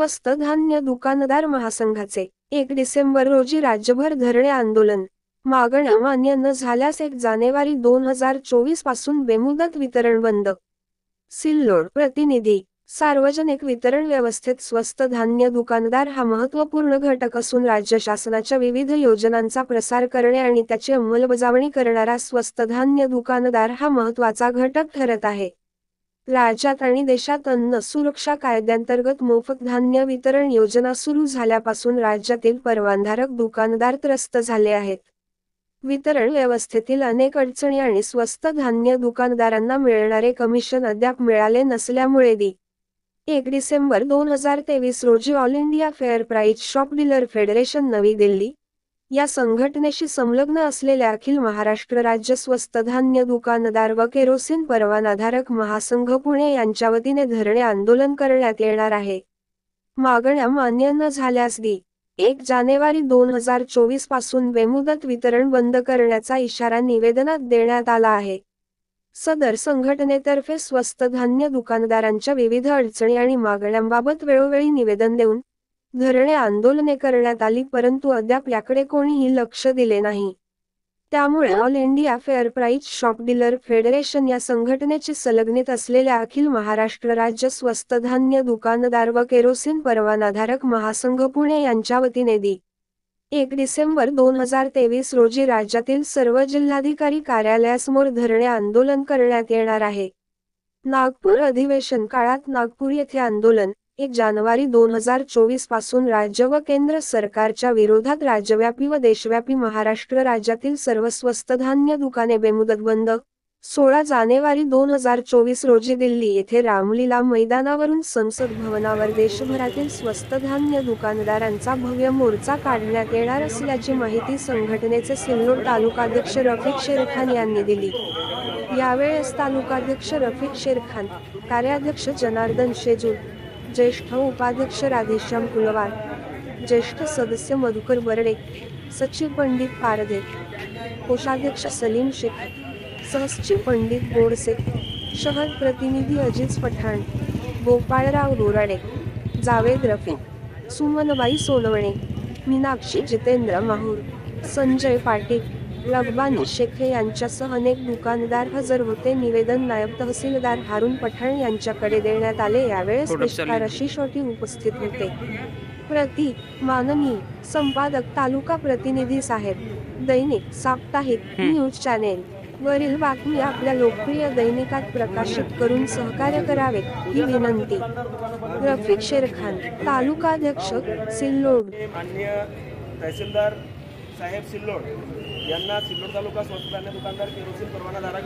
स्वस्त धान्य दुकानदार महासंघाचे 1 डिसेंबर रोजी राज्यभर धरणे आंदोलन। मागण्या मान्य न झाल्यास 1 जानेवारी 2024 पासून बेमुदत वितरण बंद। सिल्लोड प्रतिनिधी। सार्वजनिक वितरण व्यवस्थेत स्वस्त धान्य दुकानदार हा महत्त्वपूर्ण घटक असून राज्य शासनाच्या विविध योजनांचा प्रसार करणे आणि त्याची अंमलबजावणी करणारा स्वस्त धान्य दुकानदार हा महत्त्वाचा घटक ठरत आहे। राज्यात आणि देशात अन्न सुरक्षा कायद्यांतर्गत मोफत धान्य वितरण योजना सुरू झाल्यापासून राज्यातील परवानधारक दुकानदार त्रस्त झाले आहेत। वितरण व्यवस्थेतील अनेक अडचणी आणि स्वस्त धान्य दुकानदारांना मिळणारे कमिशन अद्याप मिळाले नसल्यामुळे 1 डिसेंबर 2023 रोजी all India fair price shop dealer federation नवी दिल्ली या संघटनेशी संलग्न असलेल्या अखिल महाराष्ट्र राज्य स्वस्त धान्य दुकानदार व केरोसिन परवानाधारक महासंघ पुणे यांच्या वतीने धरणे आंदोलन करण्यात येणार आहे। मागण्या मान्य न झाल्यास 1 जानेवारी 2024 पासून बेमुदत वितरण बंद करण्याचा इशारा निवेदनात देण्यात आला आहे। सदर संघटनेतर्फे स्वस्त धान्य दुकानदारांच्या विविध अडचणी आणि मागण्यांबाबत वेळोवेळी निवेदन देऊन धरणे आंदोलने करण्यात आली, परंतु अद्याप याकडे कोणीही लक्ष दिले नाही। त्यामुळे all India fair price shop dealer federation या संघटनेची संलग्नित असलेल्या अखिल महाराष्ट्र राज्य स्वस्त धान्य दुकानदार व केरोसिन परवानाधारक महासंघ पुणे यांच्या वतीने 1 डिसेंबर 2023 रोजी राज्यातील सर्व जिल्हाधिकारी कार्यालयासमोर धरणे आंदोलन करण्यात येणार आहे। नागपूर अधिवेशन काळात नागपूर येथे आंदोलन। 1 जानेवारी 2024 पासून राज्य व केंद्र सरकारच्या विरोधात राज्यव्यापी व देशव्यापी महाराष्ट्र राज्यातील सर्व स्वस्त धान्य दुकाने बेमुदत बंद। 16 जानेवारी 2024 रोजी दिल्ली येथे रामलीला मैदानावरून संसद भवनावर देशभरातील स्वस्त धान्य दुकानदारांचा भव्य मोर्चा काढण्यात येणार असल्याची माहिती संघटनेचे सिल्लोड तालुकाध्यक्ष रफिक शेरखान यांनी दिली। यावेळेस तालुकाध्यक्ष रफिक शेरखान, कार्याध्यक्ष जनार्दन शेजूर, ज्येष्ठ उपाध्यक्ष राधेश्याम कुलवार, ज्येष्ठ सदस्य मधुकर बर्डे, सचिव पंडित पारदे, कोषाध्यक्ष सलीम शेख, सहसचिव पंडित गोडसे, शहर प्रतिनिधी अजिज पठाण, गोपाळराव रोराडे, जावेद रफी, सुमनबाई सोनवणे, मीनाक्षी जितेंद्र माहूर, संजय पाटील, रब्बानी शेखे यांच्यासह अनेक दुकानदार हजर होते। निवेदन नायब तहसीलदार हारून पठाण यांच्याकडे देण्यात आले। यावेळेस पेशकार आशिषोटी उपस्थित होते। प्रति माननीय संपादक तालुका प्रतिनिधी साहेब, दैनिक साप्ताहिक न्यूज चॅनेल वरील बातमी आपल्या लोकप्रिय दैनिकात प्रकाशित करून सहकार्य करावे ही विनंती। रफिक शेरखान, तालुकाध्यक्ष सिल्लोड। माननीय तहसीलदार साहेब सिल्लोड यांना सिल्लोड तालुका स्वस्त धान्य दुकानदार केरोसिन परवानाधारक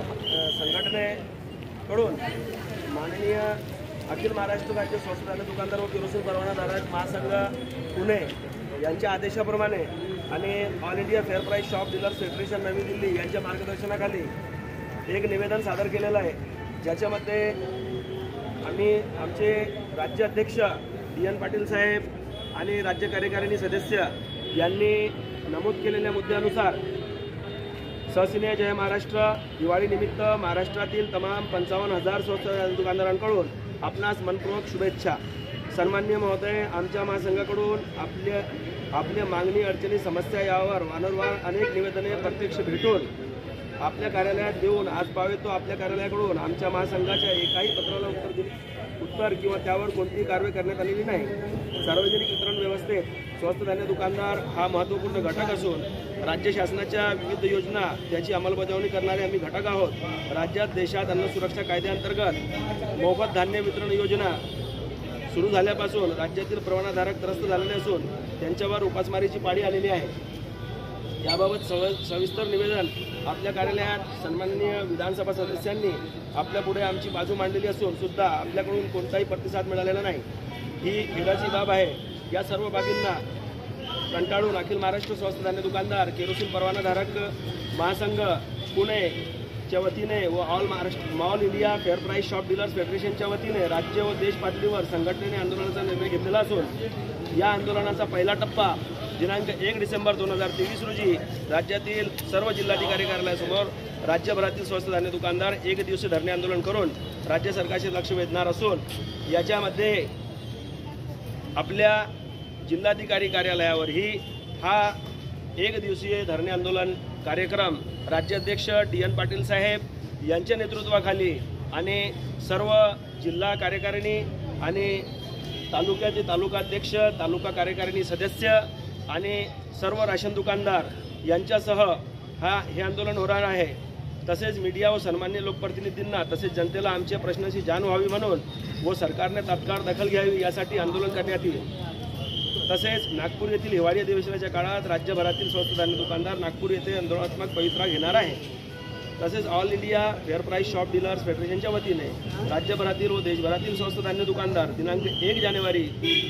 संघटनेकडून माननीय अखिल महाराष्ट्र राज्य स्वस्त धान्य दुकानदार व केरोसिन परवानाधारक महासंघ पुणे यांच्या आदेशाप्रमाणे आणि all India fair price shop dealers federation नवी दिल्ली यांच्या मार्गदर्शनाखाली एक निवेदन सादर केलेलं आहे, ज्याच्यामध्ये आम्ही आमचे राज्य अध्यक्ष DN पाटील साहेब आणि राज्य कार्यकारिणी सदस्य यांनी नमूद केलेल्या मुद्द्यानुसार सस्नेह जय महाराष्ट्र दिवाळीनिमित्त महाराष्ट्रातील तमाम 55,000 स्वस्त दुकानदारांकडून आपणास मनपूर्वक शुभेच्छा। सन्माननीय महोदय, आमच्या महासंघाकडून आपल्या मागणी अडचणी समस्या यावर वारंवार अनेक निवेदने प्रत्यक्ष भेटून आपल्या कार्यालयात देऊन आज पावेतो आपल्या कार्यालयाकडून आमच्या महासंघाच्या एकाही पत्राला उत्तर किंवा त्यावर कोणतीही कारवाई करण्यात आलेली नाही। सार्वजनिक वितरण व्यवस्थेत स्वस्त धान्य दुकानदार हा महत्त्वपूर्ण घटक असून राज्य शासनाच्या विविध योजना त्याची अंमलबजावणी करणारे आम्ही घटक आहोत। राज्यात देशात अन्न सुरक्षा कायद्याअंतर्गत मोफत धान्य वितरण योजना सुरू झाल्यापासून राज्यातील परवानाधारक त्रस्त झालेले असून त्यांच्यावर उपासमारीची पाळी आलेली आहे। याबाबत सविस्तर निवेदन आपल्या कार्यालयात सन्माननीय विधानसभा सदस्यांनी आपल्या पुढे आमची बाजू मांडलेली असून सुद्धा आपल्याकडून कोणताही प्रतिसाद मिळालेला नाही, ही खेदाची बाब आहे। या सर्व बाबींना कंटाळून अखिल महाराष्ट्र स्वस्त धान्य दुकानदार केरोसिन परवानाधारक महासंघ पुणे च्या वतीने व all India fair price shop dealers फेडरेशनच्या वतीने राज्य व देश पातळीवर संघटनेने आंदोलनाचा निर्णय घेतलेला असून या आंदोलनाचा पहिला टप्पा दिनांक 1 डिसेंबर 2023 रोजी राज्यातील सर्व जिल्हाधिकारी कार्यालयासमोर राज्यभरातील स्वस्त धान्य दुकानदार एक दिवसीय धरणे आंदोलन करून राज्य सरकारचे लक्ष वेधणार असून याच्यामध्ये आपल्या जिल्हाधिकारी कार्यालयावरही हा एक दिवसीय धरणे आंदोलन कार्यक्रम राज्याध्यक्ष DN पाटील साहेब यांच्या नेतृत्वाखाली आणि सर्व जिल्हा कार्यकारिणी आणि तालुक्याचे तालुकाध्यक्ष, तालुका कार्यकारिणी सदस्य आणि सर्व राशन दुकानदार यांच्यासह हे आंदोलन होणार आहे। तसेच मीडिया व सन्मान्य लोकप्रतिनिधींना तसेच जनतेला आमच्या प्रश्नाची जाण व्हावी म्हणून व सरकारने तात्काळ दखल घ्यावी यासाठी आंदोलन करण्यात येईल। तसेच नागपूर येथील हिवाळी अधिवेशनाच्या काळात राज्यभरातील स्वस्त धान्य दुकानदार नागपूर येथे आंदोलनात्मक पवित्रा घेणार आहे। तसेच all India fair price shop dealers फेडरेशनच्या वतीने राज्यभरातील व देशभरातील स्वस्त धान्य दुकानदार दिनांक 1 जानेवारी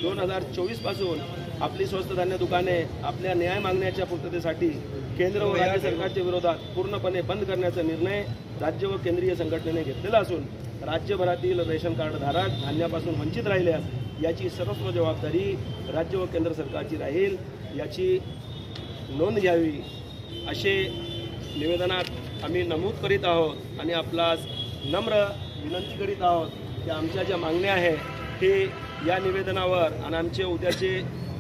2024 पासून आपली स्वस्त धान्य दुकाने आपल्या न्याय मागण्याच्या पूर्ततेसाठी केंद्र व राज्य सरकारच्या विरोधात पूर्णपणे बंद करण्याचा निर्णय राज्य व केंद्रीय संघटनेने घेतलेला असून राज्यभरातील रेशन कार्ड धारक धान्यापासून वंचित राहिल्यास याची सर्वस्व जबाबदारी राज्य व केंद्र सरकारची राहील याची नोंद घ्यावी असे निवेदनात आम्ही नमूद करीत आहोत आणि आपल्यास नम्र विनंती करीत आहोत की आमच्या ज्या मागण्या आहे हे या निवेदनावर आणि आमचे उद्याचे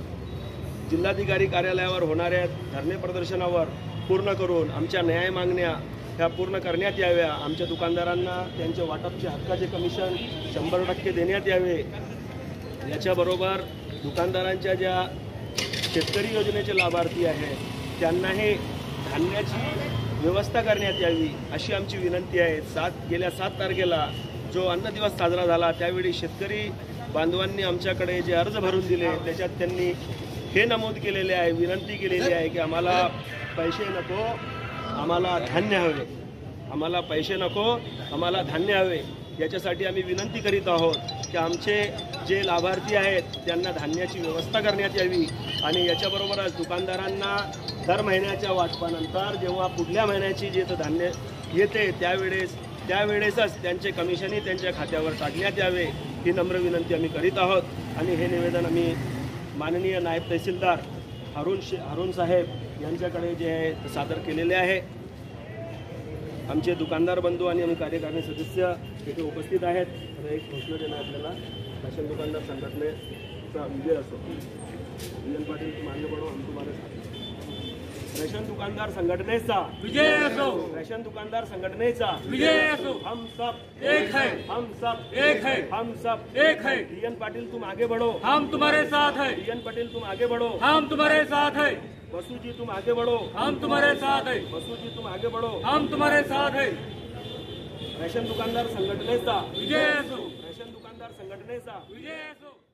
जिल्हाधिकारी कार्यालयावर होणाऱ्या धरणे प्रदर्शनावर पूर्ण करून आमच्या न्याय मागण्या ह्या पूर्ण करण्यात याव्या। आमच्या दुकानदारांना त्यांच्या वाटपचे हक्काचे कमिशन 100% देण्यात यावे। याच्याबरोबर दुकानदारांच्या ज्या शेतकरी योजनेचे लाभार्थी आहेत त्यांनाही धान्याची व्यवस्था करण्यात यावी अशी आमची विनंती आहे। गेल्या 7 तारखेला जो अन्न दिवस साजरा झाला त्यावेळी शेतकरी बांधवांनी आमच्याकडे जे अर्ज भरून दिले त्याच्यात त्यांनी हे नमूद केलेले आहे, विनंती केलेली आहे की आम्हाला पैसे नको, आम्हाला धान्य हवे, आम्हाला पैसे नको, आम्हाला धान्य हवे। याच्यासाठी आम्ही विनंती करीत आहोत की आमचे जे लाभार्थी आहेत त्यांना धान्याची व्यवस्था करण्यात यावी आणि याच्याबरोबरच दुकानदारांना दर महिन्याच्या वाटपानंतर जेव्हा पुढल्या महिन्याची जे धान्य येते त्यावेळेसच त्यांचे कमिशनही त्यांच्या खात्यावर टाकण्यात यावे ही नम्र विनंती आम्ही करीत आहोत। आणि हे निवेदन आम्ही माननीय नायब तहसीलदार हरून साहेब यांच्याकडे जे आहे सादर केलेले आहे। आमचे दुकानदार बंधू आणि आम्ही कार्यकारिणी सदस्य इथे उपस्थित आहेत। आता एक घोषणा देणं आपल्याला राशन दुकानदार संघटनेचा विजय असो। DN पाटील तुम आगे बढ़ो, हम तुम्हारे साथ। रेशन दुकानदार संघटनेचा विजय असो, रेशन दुकानदार संघटनेचा विजय असो। हम सब एक है, हम सब एक है, हम सब एक है। DN पाटिल तुम आगे बढ़ो, हम तुम्हारे साथ है। DN पाटिल तुम आगे बढ़ो, हम तुम्हारे साथ है। बसु जी तुम आगे बढ़ो, हम तुम्हारे साथ है। बसु जी तुम आगे बढ़ो। हम तुम्हारे साथ है। रेशन दुकानदार संघटनेचा विजय असो, रेशन दुकानदार संघटनेचा विजय असो।